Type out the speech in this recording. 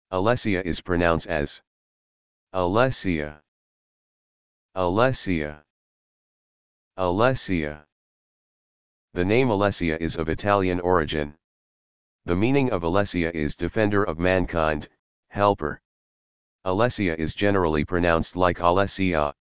Alessia is pronounced as Alessia, Alessia, Alessia. The name Alessia is of Italian origin. The meaning of Alessia is defender of mankind, helper. Alessia is generally pronounced like Alessia,